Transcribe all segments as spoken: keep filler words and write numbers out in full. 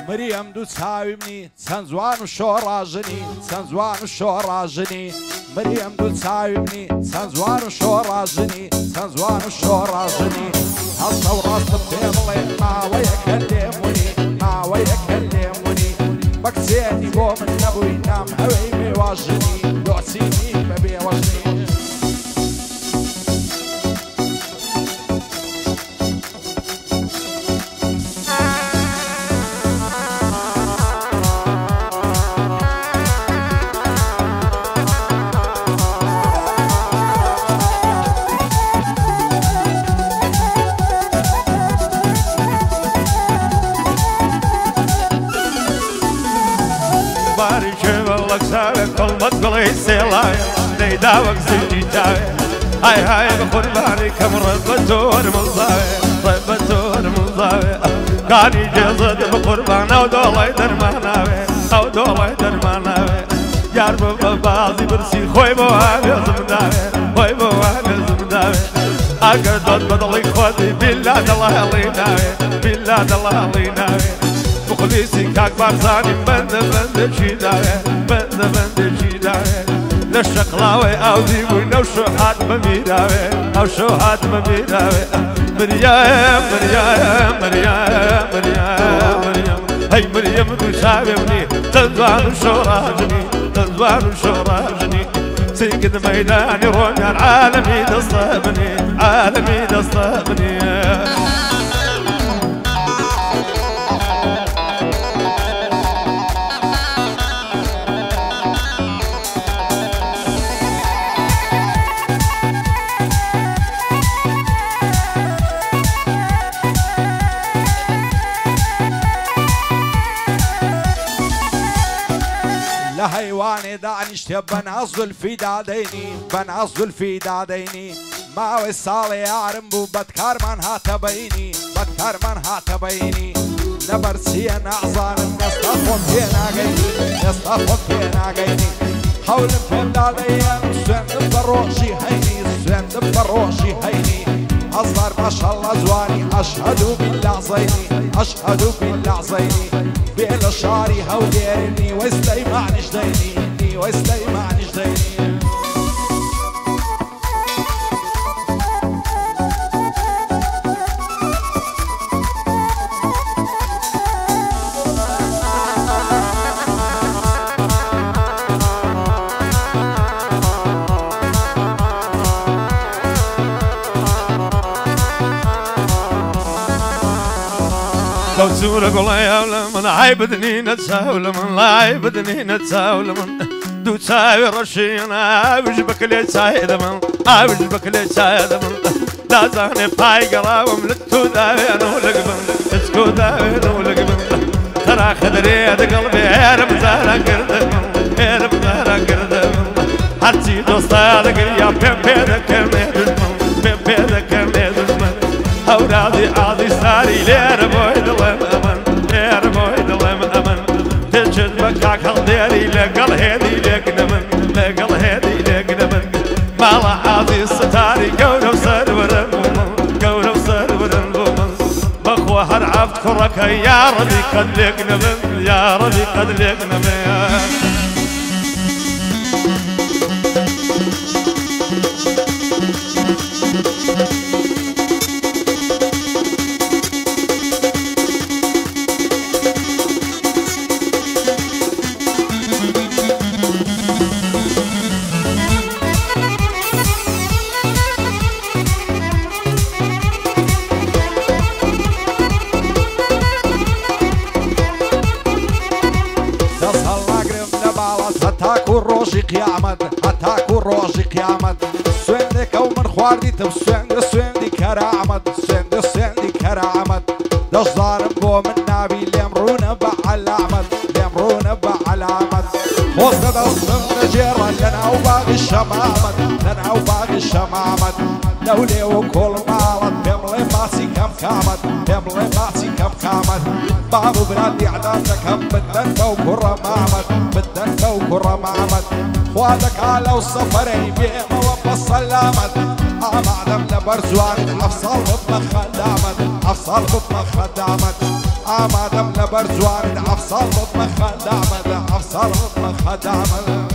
مریم دوو چاوی منی چەند جوان و شۆڕاژنی چەند جوان و شۆڕاژنی مریم دوو چاوی منی چەند جوان و شۆڕاژنی چەند جوان و شۆڕاژنی هەڵسە و ڕاستم پێ بڵێ ماوەیەکە لێمونی ماوەیەکە لێمونی بە کچێنی بۆ من نەبووی نام هەوەی بێواژنی دۆچینی بە بێوەژنی قلبت قلي سيلاي نيداوك زيجي جاي هاي هاي بقرباني كم ربطون مزاوي ربطون مزاوي كاني جزد بقربان او دولاي درماناوي او دولاي درماناوي يار ببازي برسي خوي بواني زمداوي خوي بواني زمداوي اگر دوت بدلي خودي بالله الله عليناوي بالله الله عليناوي مخلصي كاك بارزاني بند بند شيداوي بند بند شيداوي للشقلاوي او ديبوي نو شوحات مميداوي او شوحات مميداوي مريم مريم مريم مريم مريم هاي مريم دوشاوي تنزوان وشوراجني تنزوان وشوراجني سيقد ميداني رومي العالمي تصابني عالمي تصابني لهيواني دانشتي بنعزل في داديني بنعزل في داديني ماوي صالي يعرم بو بدكار من هاتبيني بدكار من هاتبيني نبرسيا نعزان نستفوت فينا غيني نستفوت فينا غيني حول فين داديا سوين بروشي هيني سوين بروشي هيني أصدر ما شاء الله زواني أشهد بالله زيني أشهد بالله زيني بين الشعري هوديرني ويستيمع نجديني ويستيمع نجديني لو تسولك والله يا من عيبدني نتساول من لا عيبدني نتساول من دو تساوي رشينا وجبك لي تسايد من وجبك لي تسايد من لا زاني باي قراوم لتو داوي انا لقبن تسكو داوي انا لقبن ترى خدري قلبي يا رمزانا قرد يا رمزانا قرد حتى دوستا يا بيبي ذكرني دشمن بيبي ذكرني دشمن أولادي عادي ساري لير بويد لم أمن لير بويد لم أمن تجد مكاك هالديري لقل هيدي لك نمن لقل هيدي لك نمن مالا عادي ستاري قولو سر ورنبومن قولو سر ورنبومن بخوة هرعفت كرك يا ربي قد لك نمن يا ربي قد لك نمن روجي قيامت هتاكو روجي قيامت سويندك او من خواردي تب سويند سويندي كرامت سويند سويندي كرامت دش ظالم بو من نابي ليمرون بعلامت ليمرون بعلامت وصد اصم نجيرا لنا وباغي الشمامت لنا وباغي الشمامت لولي وكل مالت بملي ماسي كم كامت بملي ماسي كم كامت بابو بلادي عدامتك هم بدن فوق الرمامت بدن فوق الرمامت خوادك على وسفري بيما وبصل لامت أمعدم لبرزوان أفصل بطلق خدامت أفصل بطلق خدامت آمادم لبر جوان عفصال مطمخ دعمل عفصال مطمخ دعمل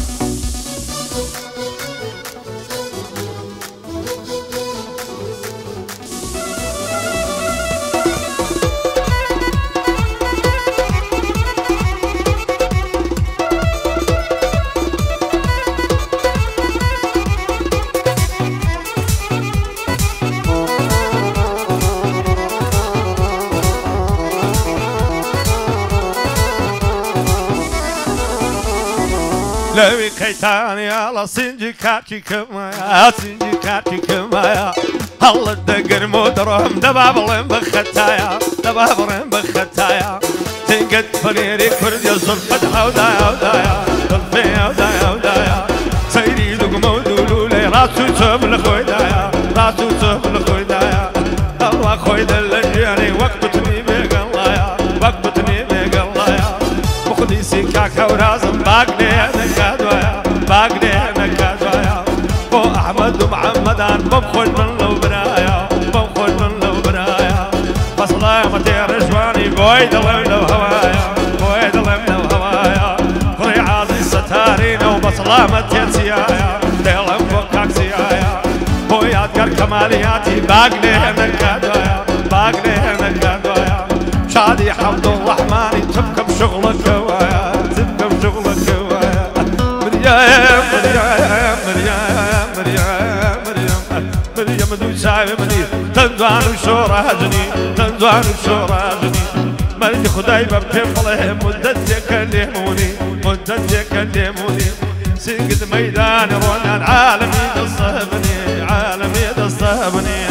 لوي كيتاني على سنجي كاتي كمايا سنجي كاتي كمايا هلا الدقر مدرهم دبابلين بختايا دبابلين بختايا تنقد فريري كرد يصف فتحة ودايا ودايا ضلفيا ودايا ودايا سيري دوق مودولولي راسو تسوب لخويدايا راسو تسوب لخويدايا الله خويد اللجياني وقبتني بقلايا وقبتني بقلايا مخديسي كاكا ورازم باقني نكادويا باقني نكادويا بو احمد ومحمدان بمخوش من لو برايا بمخوش من لو برايا بصلايا متير جواني بويد لم لو هوايا بويد لم لو هوايا خري عازي ستارين وبصلايا متير سيايا ديلم بوكاك سيايا بويات كر كمالياتي باقني نكادويا باقني نكادويا شادي حمد الرحمن تبكم شغلك هوايا تبكم شغلك هوايا مريم مريم مريم مريم مريم مريم دوساي مني تندوان وشوراجني تندوان وشوراجني مريم خداي ببتفله مدة يكلموني مدة يكلموني سيقد ميدان رونان عالمي تصهبني عالمي تصهبني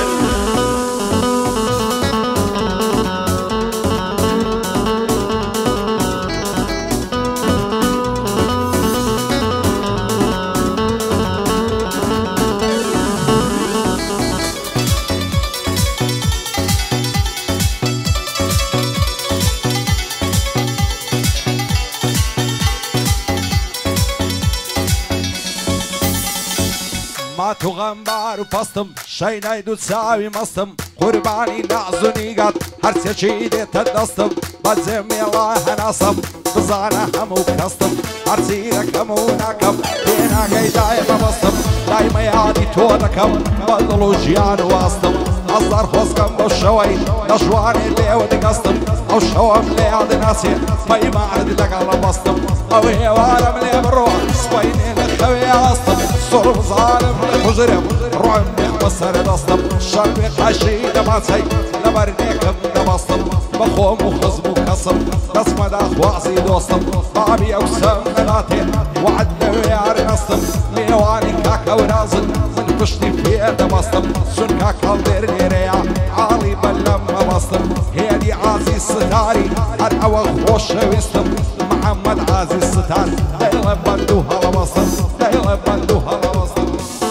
ما تغنبار وبستم شي نايدو تساوي مستم قرباني نعزوني قد هرسي شي ديت الدستم بزمي الله نصم بزانا همو كستم هرسي ركمو ناكم بينا قاي دايما بستم دايما يادي تودكم بللو جيان واستم أصدر خوصكم بالشوي نشواني اللي ودي قستم أو شوام اللي عاد ناسي ما يمعرض لك على بستم أو هي وارم اللي بروح سويني لخوي عستم صرف ظالم مجرم رعم يخبصر دستم شربي قاشي دماسي لبرنيكم دمستم بخوم وخزم وكسم نسمة داخواسي دوستم بابي أوسم نغاتي وعدنا ويار نستم ليواني كاكا ورازن من كشتي في دمستم سن كاكا وديرني ريا عالي بلم بستم هيدي عازي ستاري أرعوى خوش ويستم محمد عازي الستار دايلا بندوها لبستم دايلا بندوها لبستم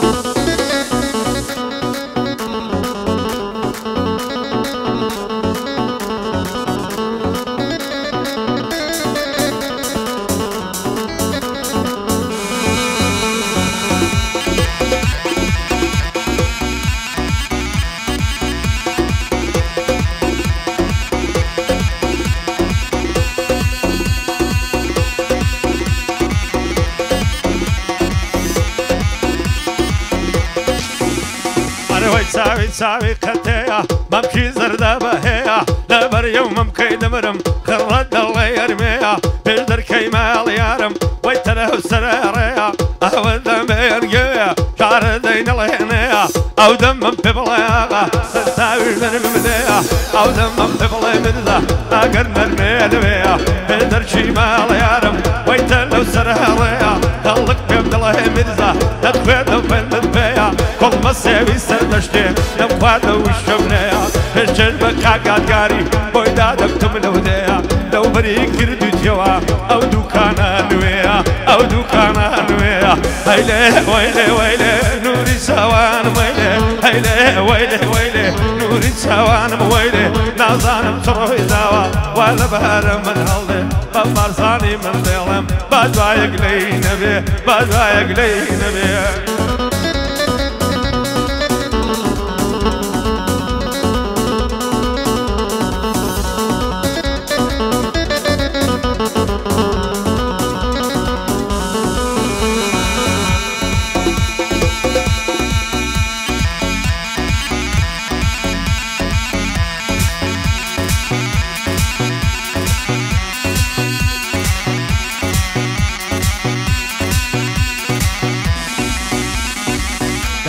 ساوي ساوي كتيا ممشي زردا بهيا لبر يوم ممكي دمرم خرد الله يرميا بيدر كيمال يارم ويتره سراريا اهو دم يرقيا شعر دين الهنيا او دم ببلاغا ساوي من المديا او دم ببلاغ مدزا اقر مرمي دبيا بيدر شيمال يارم ويتره سراريا خلق بيد الله مدزا تدخل وفن مدبيا كل ما ساوي سردشتي نبخاده وشبنايا الجلبة قاقات قاري بويدادك تمنو ديا لو بريك كردو جوا او دوكانا نويا او دوكانا نويا هيلي ويلي ويلي نوري سوان ويلي هيلي ويلي ويلي نوري سوان ويلي نازانم تروي داوا ولا بهر من هالي ببارزاني من ديلم بدوايق لي نبي بدوايق لي نبي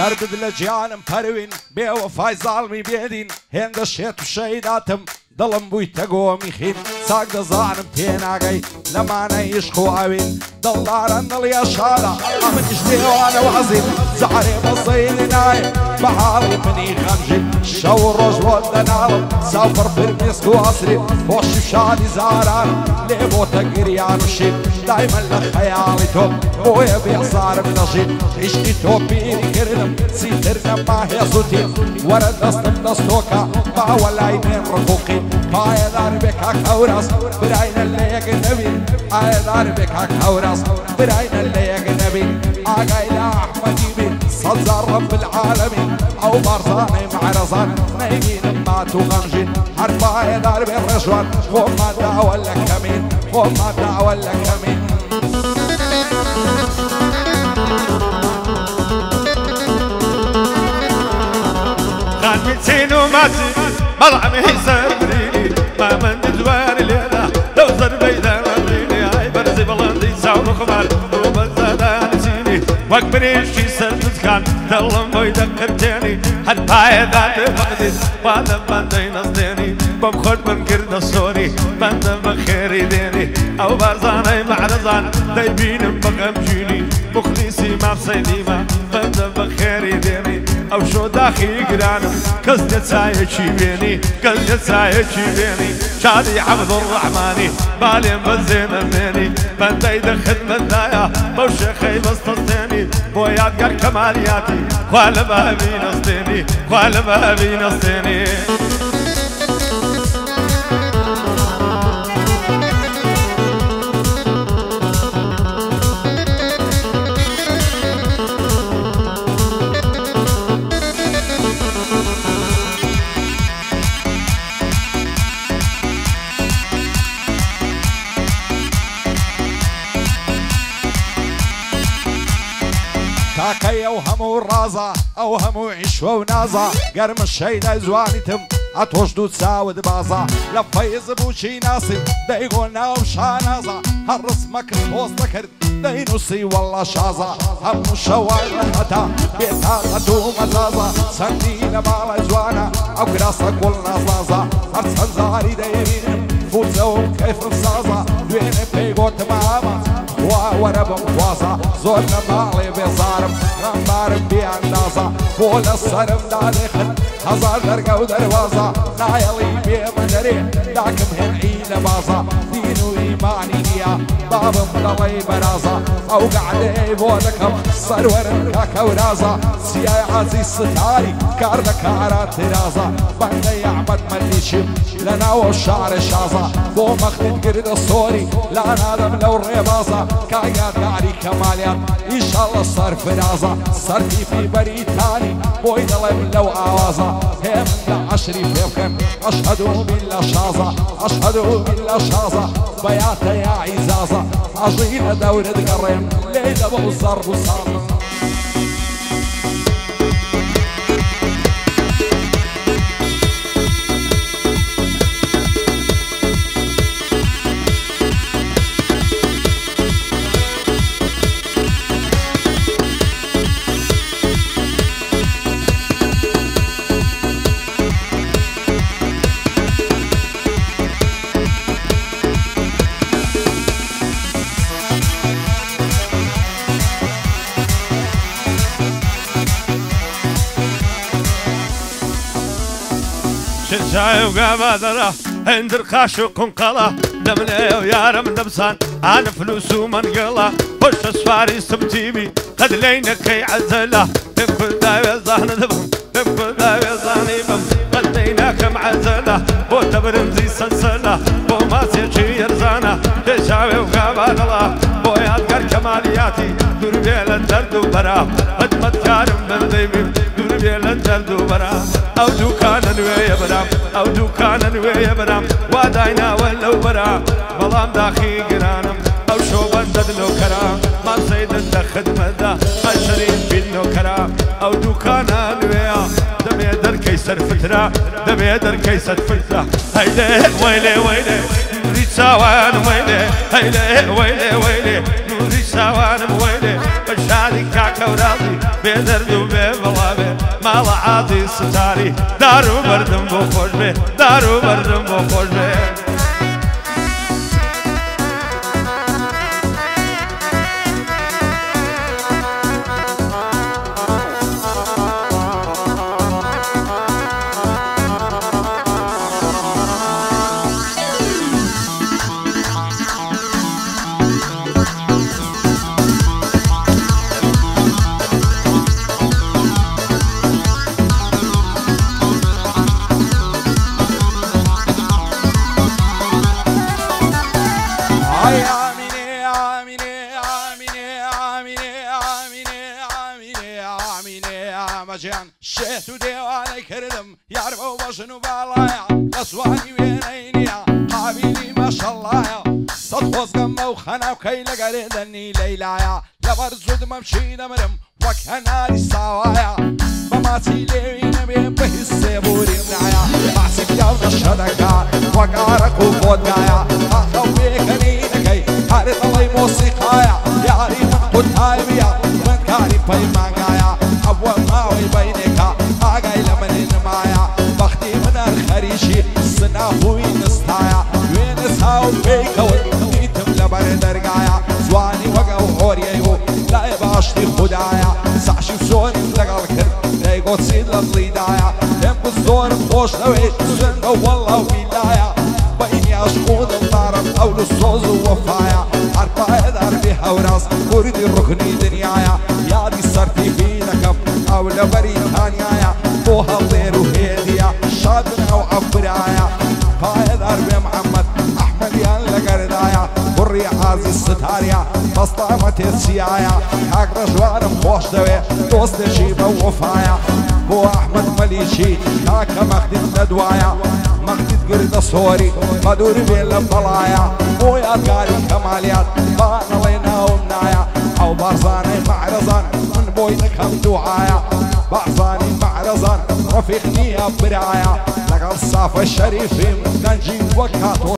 شربت لجيانم پروین بێوەفای زاڵمی بێدین هێندە شێت و شەیداتم دڵم بووی تەگۆمی خین چاک دەزانم پێناگەی لەمانە عیشق و ئاوین دڵداران دڵیا شارە ئەمنیش دێوانە وازین جارێ بەزەیلی نایە بە حاڵی منی خەمژین شەو و ڕۆژ بۆ دەناڵم چاوپڕ فرمێسک و ئاسری خۆشی شادی زارانم لێ بۆتە گریان و شین دایمەن لە خەیاڵی تۆ بۆیە بێزارم دەژین عیشقی تۆ پیری کردم چیتر نەما هێزوتین وەرە دەستم دەستۆکە باوە لای نێن ڕقوقی پایەدار بێ کاک هەوراس براینە لە یەک نەبین ئایەدار بێ کاک هەوراس براینە لە یەک نەبین ئاگای لە ئەحمەدی بین سەد جار رەب العالەمین ئەو بارزانەی معرەزان نەیبینم مات و غەمژین هەر پایەدار بێ ڕێژوان خۆمان داوە لە کەمین خۆمان داوە لە کەمین خانمتين وماتي بلعمي سربريني ما من دوار ليلة لو زربيدا ربيني هاي برزي بلندي ساون خمار وبزادان سيني واكبريش في سربت كان دلم بويدا كرتيني حد باي ذات فقدي وانا بندي نصديني بمخد من قرد الصوري بند بخيري ديني او بارزاني معرزان دايبين بقمجيني مخلصي ما بصيدي ما بند بخيري ديني او شو داخي قرانم كز نتسايا شي بيني كز نتسايا شي بيني شادي عبد الرحماني بالي مزين الميني بندي دخل مدايا بوشيخي بسطستيني بويات قر كمالياتي خوال بابي نصديني خوال بابي نصديني کاکەی ئەو هەموو ڕازە ئەو هەموو عیشوە و نازە گەرم شەیدای زوانیتم ئەتۆش دوو چاوت بازە لە فەیز بووچی ناسیم دەیگۆ ناو شانازە هەر ڕسمەکرد پۆستە کرد دەینووسی وەڵا شازە هەموو شەوای هەتا بێتاقەت و مەجازە چەندی لە باڵای جوانە ئەو کراسە گوڵ نازازە هەر چەند زاری دەیبینم فوزە و کەیفم سازە دوێنێ پێی گۆتم ئامە وا وەرە بم خوازە زۆر لە باڵێ بێزارم ڕەمبارم بیاندازە بۆ لە سەرمدا دێخن هەزار دەرگە و دەروازە نایەڵی بێمە دەرێ داکم هێنعی لە بازە دین و ئیمانی نییە بابم دەڵێی بەرازە ئەو گەعدەی بۆ دەکەم سەروەرم کاکەورازە سیای عەزی ستاری کار لە کارە ترازە بەندەی ئەحمەد مەلیشم لە ناوە شارێ شازە بۆ مەخلت گردە سۆری لا نادەم لەو ڕێبازە کاگاداری کەمالیان ئیشەڵە سەرفرازە سەرتیفی بەریتانی بۆی دەڵێم لەو ئاوازە هێم لە عەشری پێ بکەن ئەشهەدو بیللا شازە ئەشهەدو بیللا شازە بەیاتە یا عیزازە ئەژی لە دەورت گەڕێم لێی دەبە و زەڕ و سازە شجاعي وقابادرة هندر خاش وقنقلة دمنا ويارم دبسان أنا فلوس ومنقلة وش أسفاري سبتيبي قد لينا كي عزلة بكل داوي زهن دبم بكل داوي زهن بم قد لينا كم عزلة بو تبرمزي سلسلة بو ما سيشي يرزانة شجاعي وقابادرة بو يادقر كمالياتي دور بيلا درد وبرا خدمت كارم برديبي دور بيلا درد وبرا أو دوكانا ويا برام أو دوكانا ويا برام واداينا ولو برام بلام داخي قرانم أو شو بندد لو كرام ما سيد الخدمة دا الشريف بينو كرام أو دوكانا ويا دم يدر كيسر فترة دم يدر كيسر فترة هيدا ويلي ويلي نوري ساوان ويلي هيدا ويلي ويلي نوري ساوان ويلي بشادي كاكورادي بيدردو ببلابي مال عادي ستاري دارو بردم بخوش بي دارو بردم بخوش بي شيت وديواني كردم يعرفوا وشنو بالايا قصواني وينينيا حبيبي ما شاء الله يا صد وزقم وخنا وكي لقردني ليلايا لبرزود ممشي نمرم وكهناري سوايا بماتي ليوين بين به السيبوري منايا معسك يوم الشدكا وقارك وفودايا أخوي كنينكي هارد الله موسيقايا ياري من قد هايبيا من كاري بيمانايا أول ماوي بينك آقاي لمن نمايا بختي من الخريشي الصنافوي نستايا وين ساو بيك وديتم لبر درقايا زواني وقا وحوريو لا يباشتي خدايا سعشي وسوني مدقال كرد دايقو تسيد للضيدايا يمكو الزور بخوش نويت سنة والله وبيلايا بيني أشقود الطارم أولو الصوز ووفايا عرفايا دربي حوراس وردي الركني دنيايا يا دي صرتي فينك أو لبريطانيا بوها طير وهيديا شادنا وعبرايا فايد أربي محمد أحمد يالا قردايا بري عازي الستاريا بسطامة السيايا حق رجوان خوش دوي دوست جيبه ووفايا بو أحمد مليشي هاكا مخدد ندوايا مخدد قرد صوري مدوري بين البلايا بو يادقاري كماليات بانا لينا ومنايا أو بارزاني معرزان من بوينك هم دعايا بعزاني معرزان رفيقني برايا لقى الصافة الشريفين ننجي وكاتو